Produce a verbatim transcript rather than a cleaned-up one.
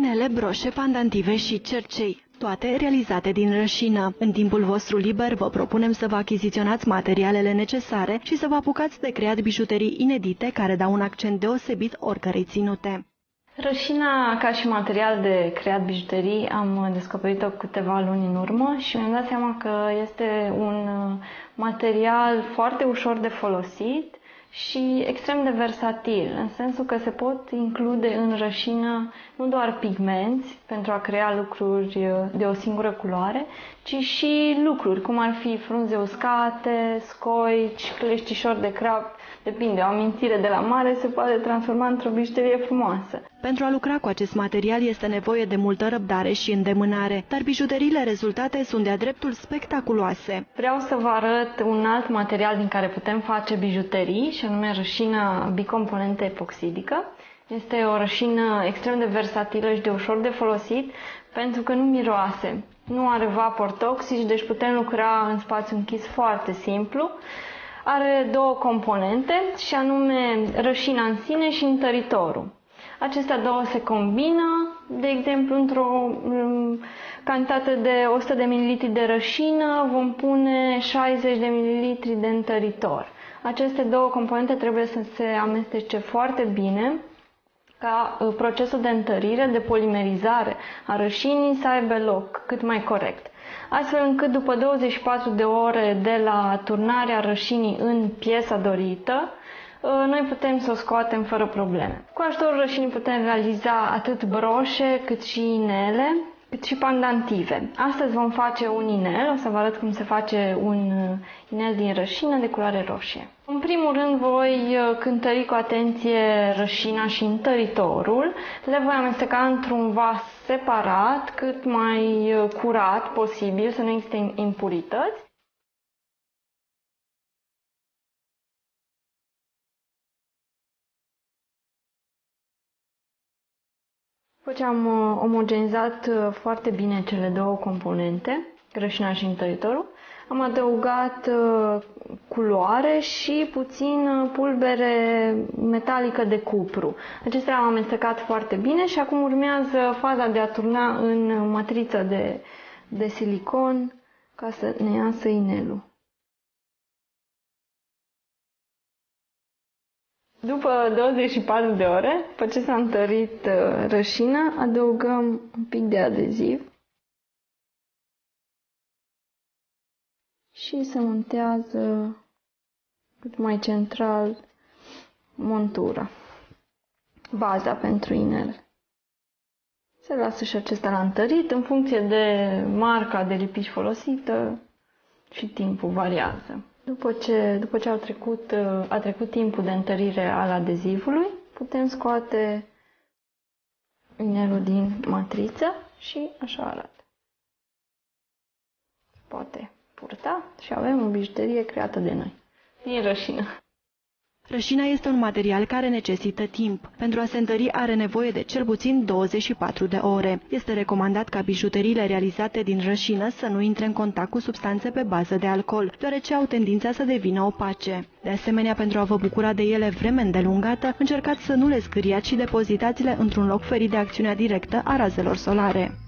inele, broșe, pandantive și cercei, toate realizate din rășină. În timpul vostru liber vă propunem să vă achiziționați materialele necesare și să vă apucați de creat bijuterii inedite care dau un accent deosebit oricărei ținute. Rășina, ca și material de creat bijuterii, am descoperit-o câteva luni în urmă și mi-am dat seama că este un material foarte ușor de folosit și extrem de versatil, în sensul că se pot include în rășină nu doar pigmenți pentru a crea lucruri de o singură culoare, ci și lucruri, cum ar fi frunze uscate, scoici, cleștișori de crap, depinde, o amintire de la mare se poate transforma într-o bijuterie frumoasă. Pentru a lucra cu acest material este nevoie de multă răbdare și îndemânare, dar bijuteriile rezultate sunt de-a dreptul spectaculoase. Vreau să vă arăt un alt material din care putem face bijuterii, și anume rășina bicomponentă epoxidică. Este o rășină extrem de versatilă și de ușor de folosit, pentru că nu miroase, nu are vapori toxici, deci putem lucra în spațiu închis foarte simplu. Are două componente, și anume rășina în sine și întăritorul. Acestea două se combină, de exemplu, într-o cantitate de o sută de mililitri de rășină vom pune șaizeci de mililitri de întăritor. Aceste două componente trebuie să se amestece foarte bine ca procesul de întărire, de polimerizare a rășinii să aibă loc cât mai corect, astfel încât după douăzeci și patru de ore de la turnarea rășinii în piesa dorită, noi putem să o scoatem fără probleme. Cu ajutorul rășinii putem realiza atât broșe, cât și inele, cât și pandantive. Astăzi vom face un inel, o să vă arăt cum se face un inel din rășină de culoare roșie. În primul rând voi cântări cu atenție rășina și întăritorul. Le voi amesteca într-un vas separat, cât mai curat posibil, să nu existe impurități. După ce am omogenizat foarte bine cele două componente, rășina și întăritorul, am adăugat culoare și puțin pulbere metalică de cupru. Acestea am amestecat foarte bine și acum urmează faza de a turna în matriță de, de silicon ca să ne iasă inelul. După douăzeci și patru de ore, după ce s-a întărit rășina, adăugăm un pic de adeziv și se montează cât mai central montura, baza pentru inel. Se lasă și acesta la întărit, în funcție de marca de lipici folosită și timpul variază. După ce, după ce a, trecut, a trecut timpul de întărire al adezivului, putem scoate inelul din matriță și așa arată. Poate purta și avem o bijuterie creată de noi, din rășină. Rășina este un material care necesită timp. Pentru a se întări are nevoie de cel puțin douăzeci și patru de ore. Este recomandat ca bijuteriile realizate din rășină să nu intre în contact cu substanțe pe bază de alcool, deoarece au tendința să devină opace. De asemenea, pentru a vă bucura de ele vreme îndelungată, încercați să nu le scâriați și depozitați-le într-un loc ferit de acțiunea directă a razelor solare.